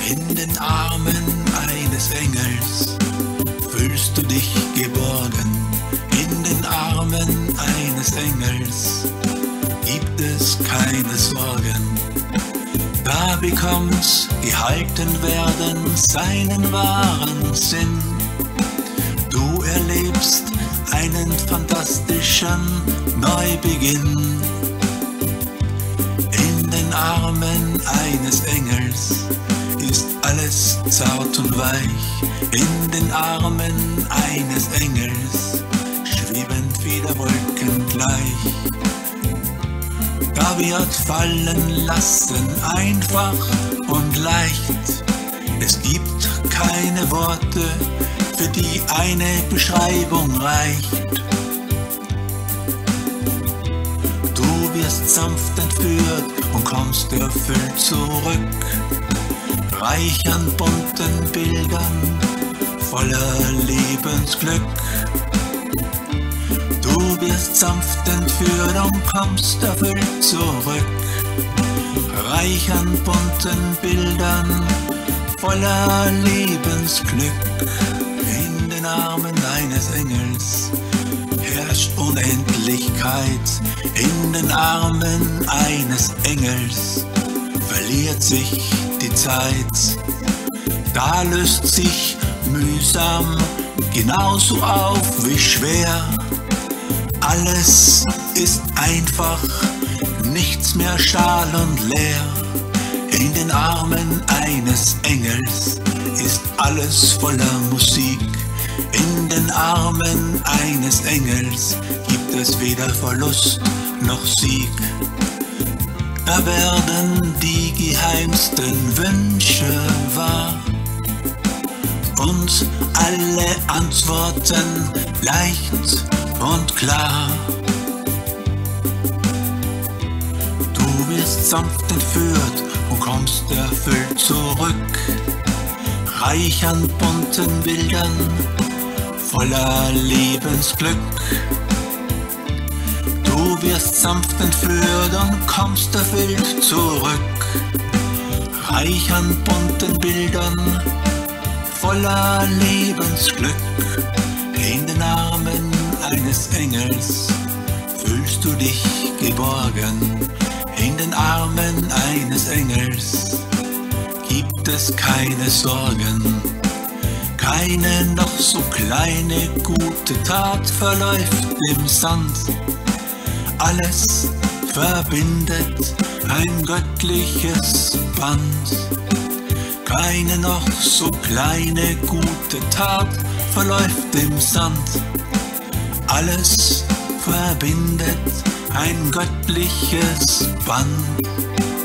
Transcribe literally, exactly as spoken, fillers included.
In den Armen eines Engels fühlst du dich geborgen. In den Armen eines Engels gibt es keine Sorgen. Da bekommt gehalten werden seinen wahren Sinn. Du erlebst einen fantastischen Neubeginn. In den Armen eines Engels ist alles zart und weich. In den Armen eines Engels schweben Federwolken gleich. Da wird fallen lassen einfach und leicht. Es gibt keine Worte, für die eine Beschreibung reicht. Du wirst sanft entführt und kommst erfüllt zurück, reich an bunten Bildern, voller Lebensglück. Du wirst sanft entführt und kommst erfüllt zurück, reich an bunten Bildern, voller Lebensglück. In den Armen eines Engels herrscht Unendlichkeit. In den Armen eines Engels verliert sich die Zeit. Da löst sich mühsam genauso auf wie schwer. Alles ist einfach, nichts mehr schal und leer. In den Armen eines Engels ist alles voller Musik. In den Armen eines Engels gibt es weder Verlust noch Sieg. Da werden die geheimsten Wünsche wahr und alle Antworten leicht und klar. Du wirst sanft entführt und kommst erfüllt zurück, reich an bunten Bildern, voller Lebensglück. Du wirst sanft entführt und kommst erfüllt zurück, reich an bunten Bildern, voller Lebensglück. In den Armen eines Engels fühlst du dich geborgen. In den Armen eines Engels gibt es keine Sorgen. Keine noch so kleine gute Tat verläuft im Sand. Alles verbindet ein göttliches Band. Keine noch so kleine gute Tat verläuft im Sand. Alles verbindet ein göttliches Band.